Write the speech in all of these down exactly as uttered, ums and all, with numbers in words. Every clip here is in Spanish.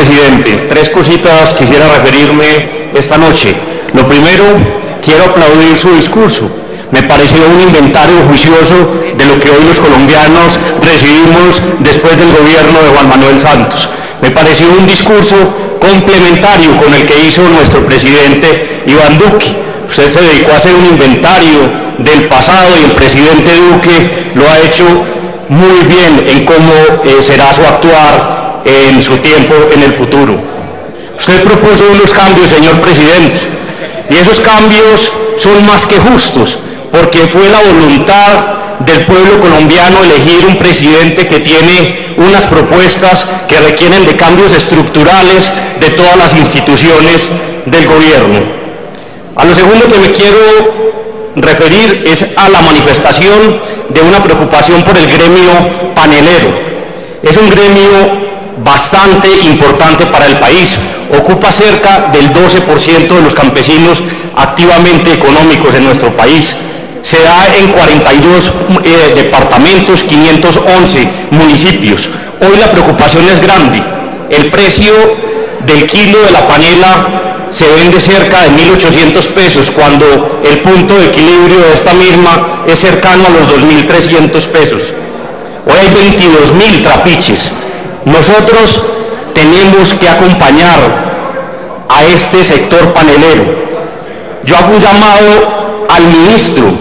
presidente. Tres cositas quisiera referirme esta noche. Lo primero, quiero aplaudir su discurso. Me pareció un inventario juicioso de lo que hoy los colombianos recibimos después del gobierno de Juan Manuel Santos. Me pareció un discurso complementario con el que hizo nuestro presidente Iván Duque. Usted se dedicó a hacer un inventario del pasado y el presidente Duque lo ha hecho muy bien en cómo eh, será su actuar en su tiempo en el futuro. Usted propuso unos cambios, señor presidente, y esos cambios son más que justos, porque fue la voluntad del pueblo colombiano elegir un presidente que tiene unas propuestas que requieren de cambios estructurales de todas las instituciones del gobierno. A lo segundo que me quiero referir es a la manifestación de una preocupación por el gremio panelero. Es un gremio bastante importante para el país, ocupa cerca del doce por ciento de los campesinos activamente económicos en nuestro país. Se da en cuarenta y dos eh, departamentos, quinientos once municipios. Hoy la preocupación es grande. El precio del kilo de la panela se vende cerca de mil ochocientos pesos, cuando el punto de equilibrio de esta misma es cercano a los dos mil trescientos pesos. Hoy hay veintidós mil trapiches. Nosotros tenemos que acompañar a este sector panelero. Yo hago un llamado al ministro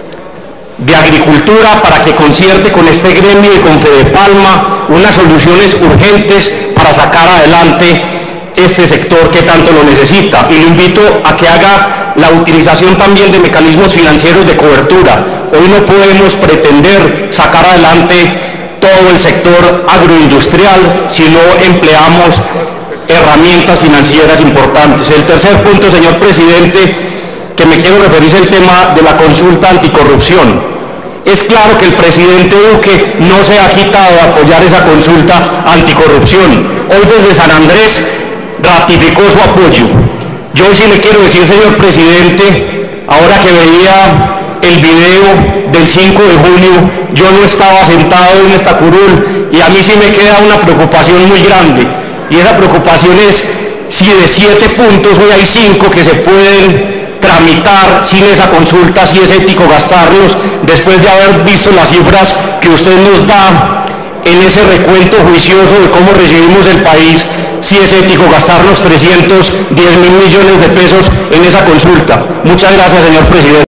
de Agricultura para que concierte con este gremio y con Fedepalma unas soluciones urgentes para sacar adelante este sector que tanto lo necesita, y lo invito a que haga la utilización también de mecanismos financieros de cobertura. Hoy no podemos pretender sacar adelante todo el sector agroindustrial si no empleamos herramientas financieras importantes. El tercer punto, señor presidente, que me quiero referir es el tema de la consulta anticorrupción. Es claro que el presidente Duque no se ha quitado de apoyar esa consulta anticorrupción. Hoy desde San Andrés ratificó su apoyo. Yo sí le quiero decir, señor presidente, ahora que veía el video del cinco de junio, yo no estaba sentado en esta curul y a mí sí me queda una preocupación muy grande, y esa preocupación es si de siete puntos hoy hay cinco que se pueden tramitar sin esa consulta, si es ético gastarlos, después de haber visto las cifras que usted nos da en ese recuento juicioso de cómo recibimos el país. Si es ético gastarnos trescientos diez mil millones de pesos en esa consulta. Muchas gracias, señor presidente.